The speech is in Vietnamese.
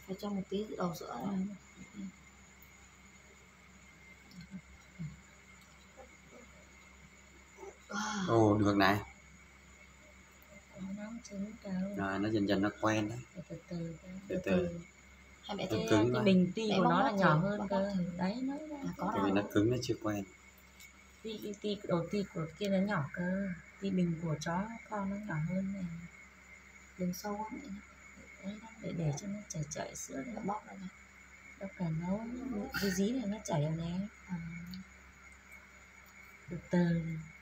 Phải cho một tí đầu sữa này. Ồ, được này. Nóng trứng cao. Rồi, nó dần dần nó quen đấy. Từ từ. Hai mẹ thấy cứng cái mà. bình ti của nó là nhỏ hơn cơ. Đấy nó có Tại vì nó cứng, nó chưa quen. Ti đầu ti của kia nó nhỏ cơ. Ti bình của chó con nó nhỏ hơn này. Đừng sâu quá mẹ. Đấy, để cho nó chảy sữa này. Bóc ra này. Bóc cả nấu dí này nó chảy vào nè. Từ từ.